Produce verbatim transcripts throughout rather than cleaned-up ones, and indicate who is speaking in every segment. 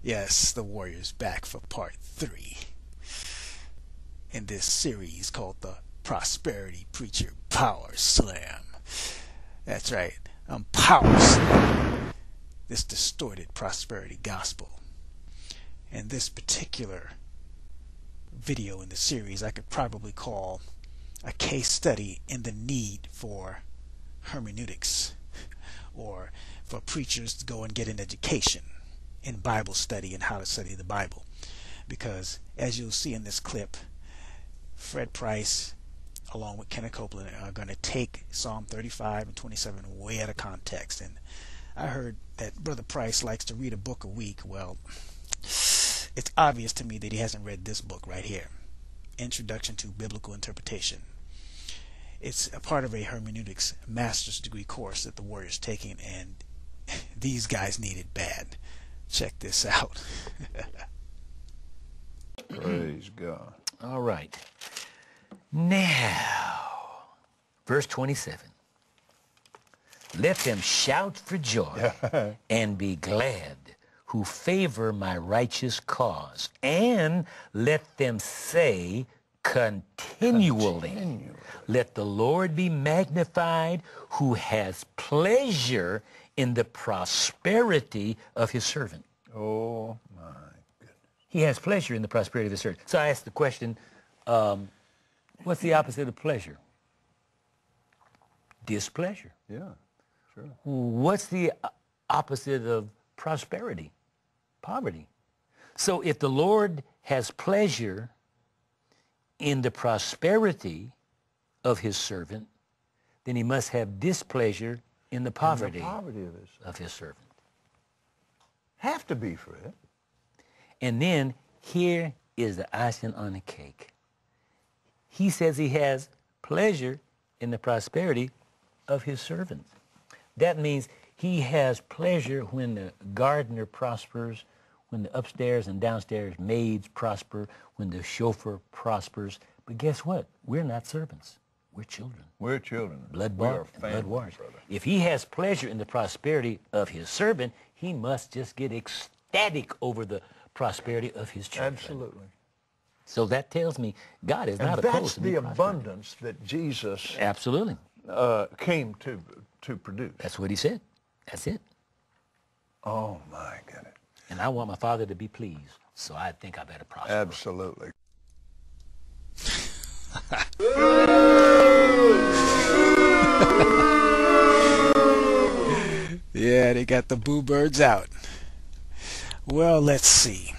Speaker 1: Yes, the Warriors back for part three in this series called the Prosperity Preacher Powerslam. That's right, I'm powerslam this distorted prosperity gospel. And this particular video in the series I could probably call a case study in the need for hermeneutics, or for preachers to go and get an education in Bible study and how to study the Bible. Because as you'll see in this clip, Fred Price along with Kenneth Copeland are going to take Psalm thirty-five and twenty-seven way out of context. And I heard that Brother Price likes to read a book a week. Well, it's obvious to me that he hasn't read this book right here, Introduction to Biblical Interpretation. It's a part of a hermeneutics master's degree course that the Warriors taking, and these guys need it bad. Check this out.
Speaker 2: Praise God.
Speaker 3: All right. Now, verse twenty-seven. Let them shout for joy and be glad who favor my righteous cause, and let them say continually, continually, let the Lord be magnified who has pleasure in the prosperity of his servant.
Speaker 2: Oh, my goodness.
Speaker 3: He has pleasure in the prosperity of his servant. So I asked the question, um, what's the opposite of pleasure? Displeasure.
Speaker 2: Yeah, sure.
Speaker 3: What's the opposite of prosperity? Poverty. So if the Lord has pleasure in the prosperity of his servant, then he must have displeasure in the poverty,
Speaker 2: in the poverty of, his
Speaker 3: of his servant.
Speaker 2: Have to be, Fred.
Speaker 3: And then here is the icing on the cake. He says he has pleasure in the prosperity of his servant. That means he has pleasure when the gardener prospers, when the upstairs and downstairs maids prosper, when the chauffeur prospers. But guess what? We're not servants. We're children.
Speaker 2: We're children.
Speaker 3: Blood
Speaker 2: we
Speaker 3: bought and blood washed. If he has pleasure in the prosperity of his servant, he must just get ecstatic over the prosperity of his children.
Speaker 2: Absolutely.
Speaker 3: So that tells me God is
Speaker 2: and
Speaker 3: not opposed to
Speaker 2: that's the
Speaker 3: prosperity.
Speaker 2: abundance that Jesus
Speaker 3: Absolutely.
Speaker 2: Uh, came to to produce.
Speaker 3: That's what he said. That's it.
Speaker 2: Oh, my goodness.
Speaker 3: And I want my Father to be pleased, so I think I better prosper.
Speaker 2: Absolutely.
Speaker 1: Yeah, they got the boo birds out. Well, let's see.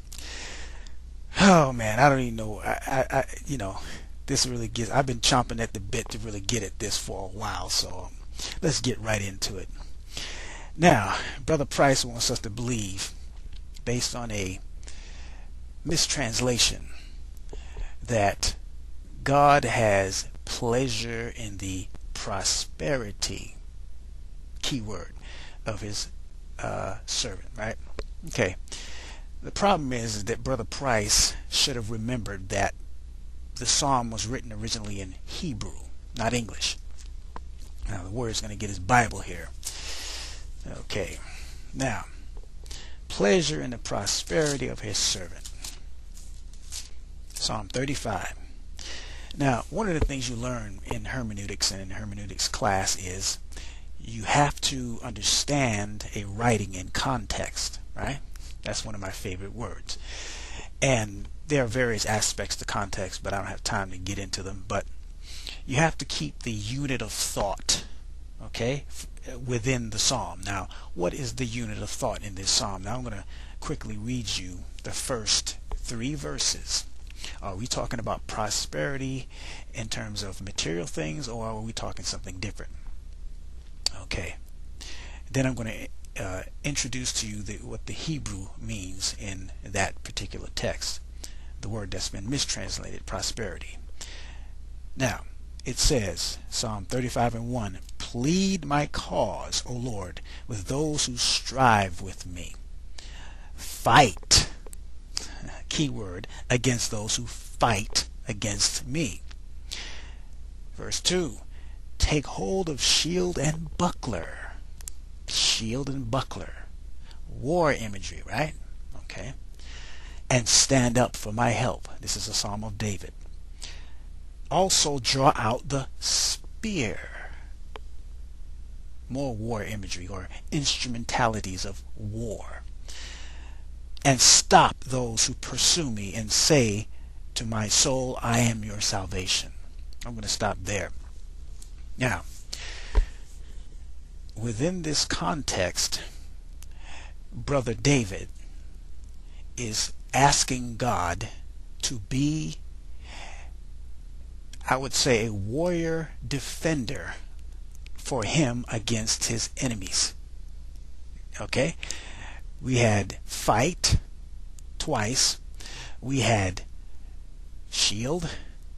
Speaker 1: Oh man, I don't even know. I, I, I you know, this really gets. I've been chomping at the bit to really get at this for a while. So um, let's get right into it. Now, Brother Price wants us to believe, based on a mistranslation, that God has pleasure in the prosperity, keyword, of his uh, servant, right? Okay. The problem is, is that Brother Price should have remembered that the psalm was written originally in Hebrew, not English. Now the Warrior's going to get his Bible here. Okay. Now, pleasure in the prosperity of his servant. Psalm thirty-five. Now, one of the things you learn in hermeneutics and in hermeneutics class is you have to understand a writing in context, right? That's one of my favorite words. And there are various aspects to context, but I don't have time to get into them. But you have to keep the unit of thought, okay, within the psalm. Now, what is the unit of thought in this psalm? Now, I'm going to quickly read you the first three verses. Are we talking about prosperity in terms of material things, or are we talking something different? Okay. Then I'm going to uh, introduce to you the, what the Hebrew means in that particular text, the word that's been mistranslated, prosperity. Now, it says, Psalm thirty-five and one, plead my cause, O Lord, with those who strive with me. Fight, keyword, against those who fight against me. Verse two, take hold of shield and buckler. Shield and buckler. War imagery, right? Okay? And stand up for my help. This is a Psalm of David. Also draw out the spear. More war imagery or instrumentalities of war. And stop those who pursue me and say to my soul, I am your salvation. I'm going to stop there. Now, within this context, Brother David is asking God to be, I would say, a warrior defender for him against his enemies. Okay? We had fight twice. We had shield,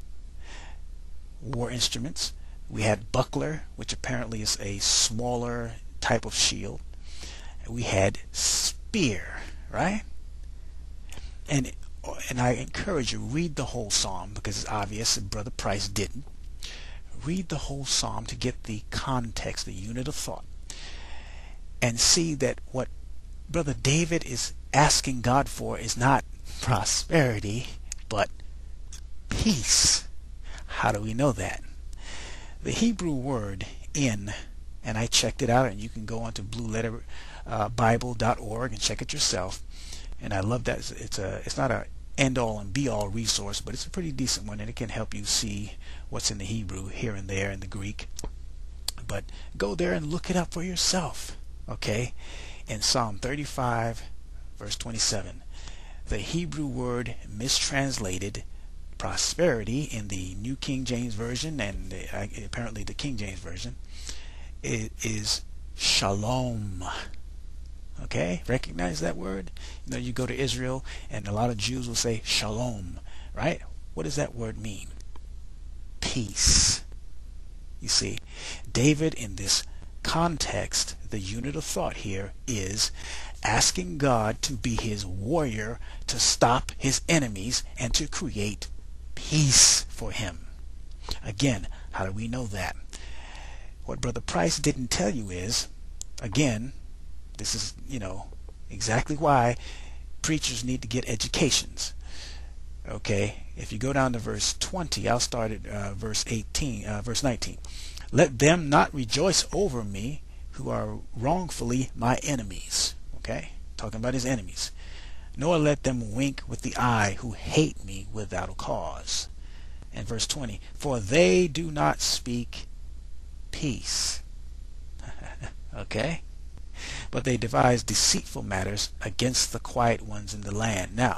Speaker 1: war instruments. We had buckler, which apparently is a smaller type of shield. We had spear, right? And and I encourage you, read the whole psalm, because it's obvious that Brother Price didn't. Read the whole psalm to get the context, the unit of thought, and see that what Brother David is asking God for is not prosperity, but peace. How do we know that? The Hebrew word in, and I checked it out, and you can go onto blue letter bible dot org and check it yourself. And I love that. It's, it's a it's not a end all and be all resource, but it's a pretty decent one, and it can help you see what's in the Hebrew here and there in the Greek. But go there and look it up for yourself. Okay? In Psalm thirty-five, verse twenty-seven, the Hebrew word mistranslated prosperity in the New King James Version and the, uh, apparently the King James Version it is shalom. Okay, recognize that word? You know, you go to Israel and a lot of Jews will say shalom, right? What does that word mean? Peace. You see, David in this context, the unit of thought here is asking God to be his warrior to stop his enemies and to create peace for him. Again, how do we know that? What Brother Price didn't tell you is, again, this is, you know, exactly why preachers need to get educations. Okay, if you go down to verse twenty, I'll start at uh, verse eighteen, uh, verse nineteen. Let them not rejoice over me who are wrongfully my enemies. Okay, talking about his enemies. Nor let them wink with the eye who hate me without a cause. And verse twenty, for they do not speak peace. Okay? But they devise deceitful matters against the quiet ones in the land. Now,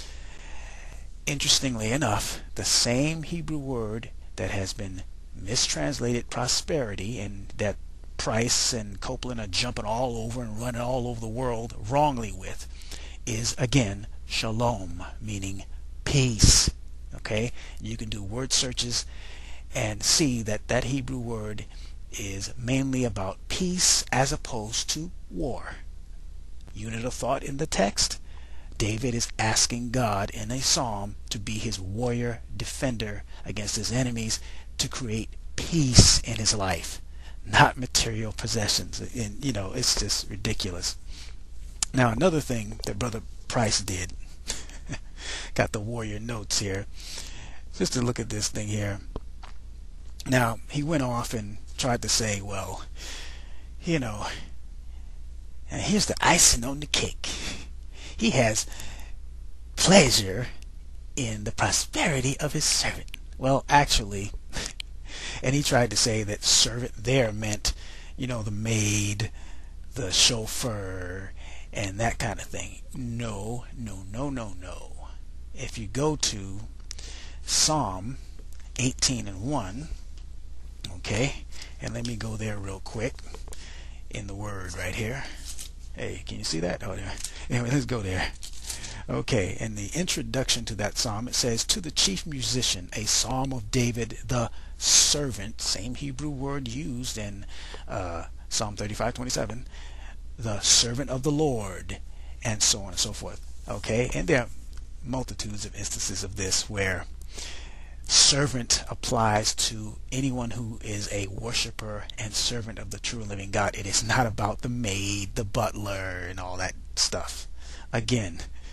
Speaker 1: interestingly enough, the same Hebrew word that has been mistranslated prosperity and that Price and Copeland are jumping all over and running all over the world wrongly with is again shalom, meaning peace. Okay? You can do word searches and see that that Hebrew word is mainly about peace as opposed to war. Unit of thought in the text, David is asking God in a psalm to be his warrior defender against his enemies, to create peace in his life, not material possessions. And you know, it's just ridiculous. Now, another thing that Brother Price did, got the warrior notes here, just to look at this thing here. Now, he went off and tried to say, well, you know, and here's the icing on the cake. He has pleasure in the prosperity of his servant. Well, actually, and he tried to say that servant there meant, you know, the maid, the chauffeur, and that kind of thing. No, no, no, no, no. If you go to Psalm eighteen and one, okay, and let me go there real quick in the word right here. Hey, can you see that? Oh, there. Anyway, let's go there. Okay, in the introduction to that psalm, it says, to the chief musician, a psalm of David the servant, same Hebrew word used in uh, Psalm thirty-five twenty-seven, the servant of the Lord, and so on and so forth. Okay, and there are multitudes of instances of this where servant applies to anyone who is a worshiper and servant of the true and living God. It is not about the maid, the butler, and all that stuff. Again,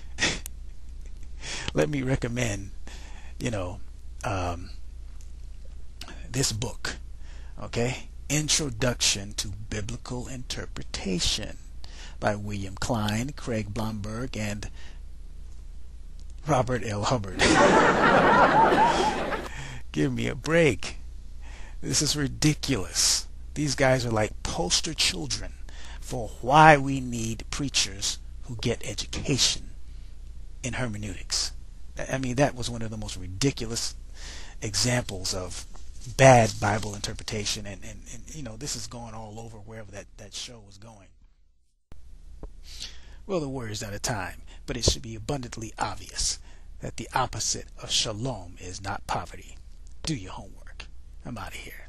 Speaker 1: let me recommend, you know, um, this book, okay? Introduction to Biblical Interpretation by William Klein, Craig Blomberg, and Robert L. Hubbard. Give me a break. This is ridiculous. These guys are like poster children for why we need preachers who get education in hermeneutics. I mean, that was one of the most ridiculous examples of bad Bible interpretation, and, and, and you know, this is going all over wherever that, that show was going. Well, the word is out of time, but it should be abundantly obvious that the opposite of shalom is not poverty. Do your homework. I'm out of here.